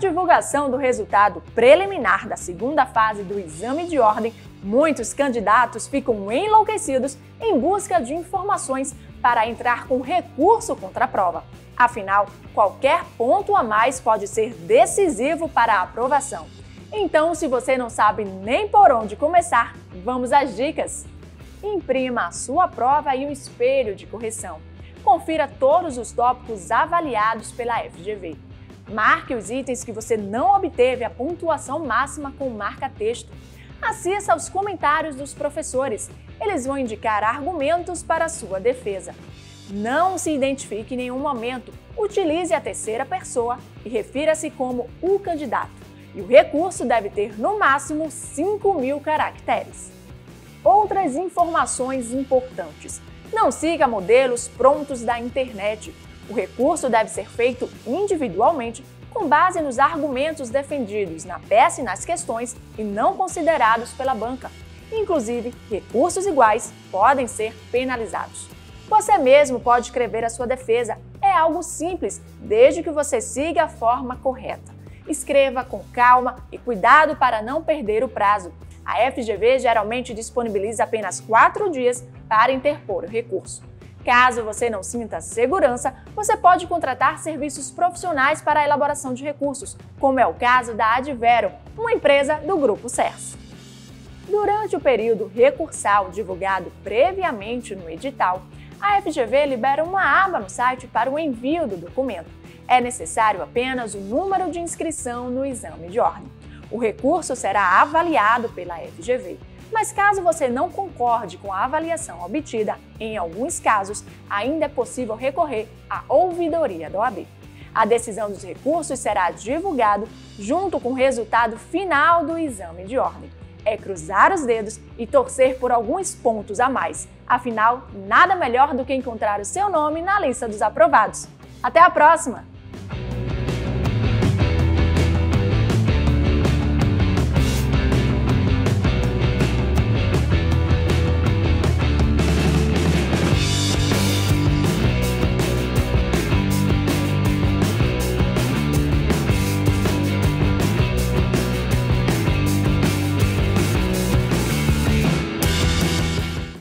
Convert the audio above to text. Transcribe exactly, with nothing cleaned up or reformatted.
divulgação do resultado preliminar da segunda fase do exame de ordem, muitos candidatos ficam enlouquecidos em busca de informações para entrar com recurso contra a prova. Afinal, qualquer ponto a mais pode ser decisivo para a aprovação. Então, se você não sabe nem por onde começar, vamos às dicas! Imprima a sua prova e um espelho de correção. Confira todos os tópicos avaliados pela F G V. Marque os itens que você não obteve a pontuação máxima com marca-texto. Assista aos comentários dos professores. Eles vão indicar argumentos para a sua defesa. Não se identifique em nenhum momento. Utilize a terceira pessoa e refira-se como o candidato. E o recurso deve ter no máximo cinco mil caracteres. Outras informações importantes. Não siga modelos prontos da internet. O recurso deve ser feito individualmente, com base nos argumentos defendidos na peça e nas questões e não considerados pela banca. Inclusive, recursos iguais podem ser penalizados. Você mesmo pode escrever a sua defesa. É algo simples, desde que você siga a forma correta. Escreva com calma e cuidado para não perder o prazo. A F G V geralmente disponibiliza apenas quatro dias para interpor o recurso. Caso você não sinta segurança, você pode contratar serviços profissionais para a elaboração de recursos, como é o caso da Advero, uma empresa do Grupo Sers. Durante o período recursal divulgado previamente no edital, a F G V libera uma aba no site para o envio do documento. É necessário apenas o número de inscrição no exame de ordem. O recurso será avaliado pela F G V. Mas caso você não concorde com a avaliação obtida, em alguns casos, ainda é possível recorrer à ouvidoria da O A B. A decisão dos recursos será divulgada junto com o resultado final do exame de ordem. É cruzar os dedos e torcer por alguns pontos a mais. Afinal, nada melhor do que encontrar o seu nome na lista dos aprovados. Até a próxima!